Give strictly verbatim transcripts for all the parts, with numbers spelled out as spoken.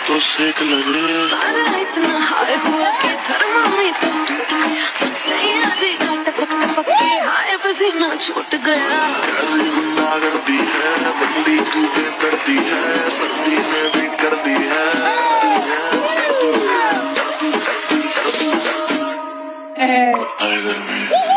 तो सेक लगे। इतना हाय हुआ कि थर्मामीटर टूट गया, सैया जी का टपक टपक के हाय पसीना छूट गया। कैसी गुंडागर्दी है बंदी तू बेदर्दी है, सर्दी में भी कर दी है। हाय गर्मी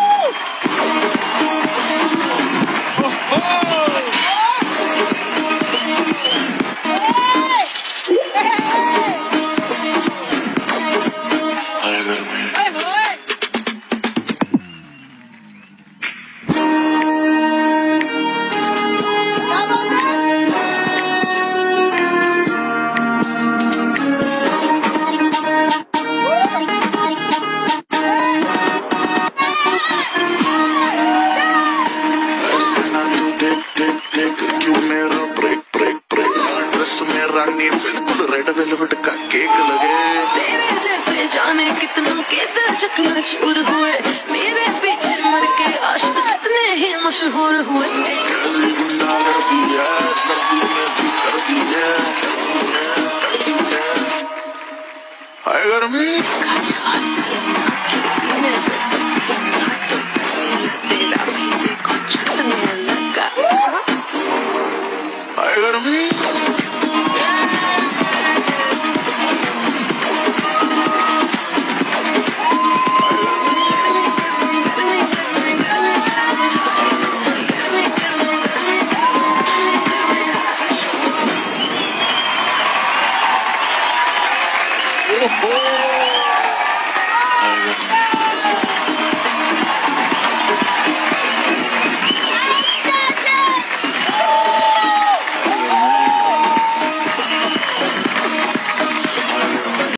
रानी बिल्कुल रेड वेलवेट का केक लगे। तेरे जैसे जाने कितना के दिल चकना चूर हुए, मेरे पीछे मर के आशिक कितने ही मशहूर हुए। कैसी गुंडागर्दी है सर्दी में भी कर दी है। हाय गर्मी तेरा भी देखो छटने लगा। हाय गर्मी Oh,